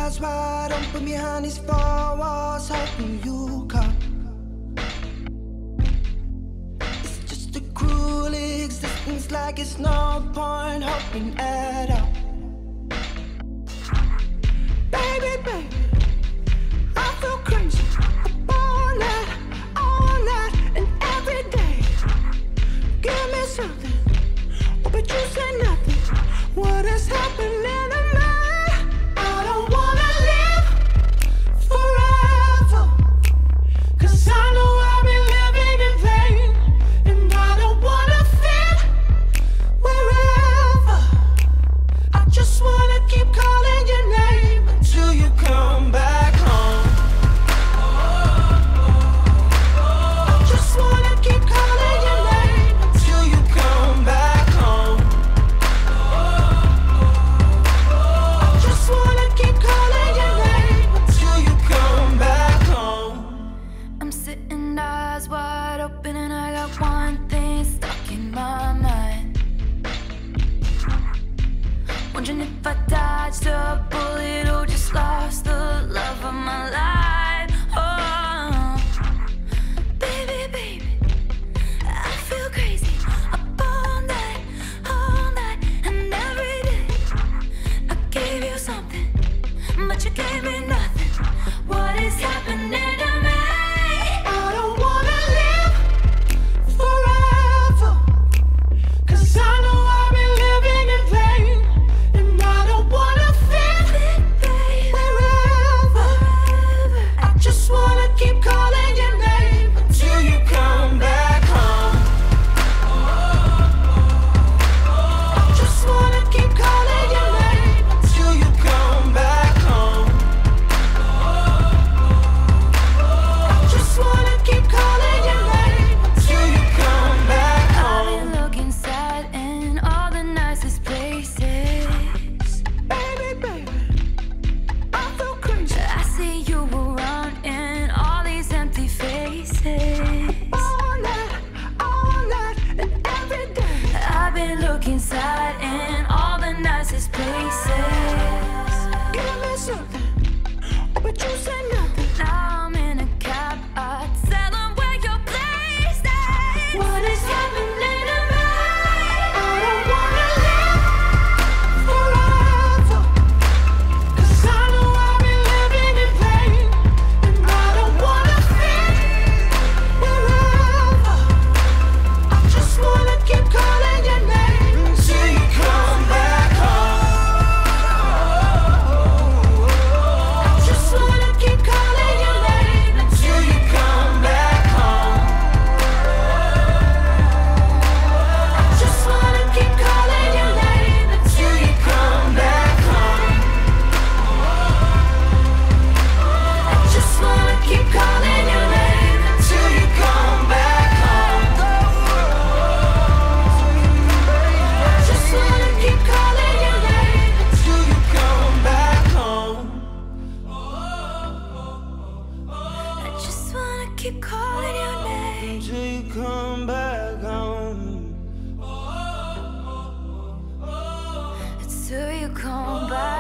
eyes wide open behind these four walls, hoping you come. It's just a cruel existence, like it's no point hoping at all. Baby, baby, I feel crazy all night and every day. Give me something, oh, but you say nothing. What is happening to me? I don't wanna live forever, 'cause I know I've been living in vain. And I don't wanna fit wherever. I just wanna keep calling your name until you come back home. I just wanna keep calling your name until you come back home. I just wanna keep calling your name until you come back home. I'm sitting eyes wide open and I got one thing stuck in my mind. Wondering if I dodged a bullet or just lost the love of my life. Oh, baby, baby, I feel crazy up all night and every day. I gave you something, but you gave me nothing. What is happening to me? I don't wanna live forever, 'cause I know I've been living in vain. And I don't wanna fit wherever. I just wanna keep calling your name until you come back home. I just wanna keep calling your name until you come back home. I just wanna keep calling your name until you come back I've home. been looking sad in all the nicest places. Baby, baby, I feel crazy I see you around in all these empty faces. all night and every day. I've been looking sad in all the nicest places. Give me something, oh, but you say nothing. Now I'm in a cab, I tell them where your place is. What is happening to me? I don't wanna live forever, 'cause I know I've been living in vain. And I don't wanna fit wherever. I just wanna keep calling your name until you come back home. I just wanna keep calling your name until you come back home. I just wanna keep calling your name until you come back home. I just wanna keep calling your name until you come back home. I just wanna keep calling your name until you come back home. I just wanna keep calling your name Until you come back home. until you come back.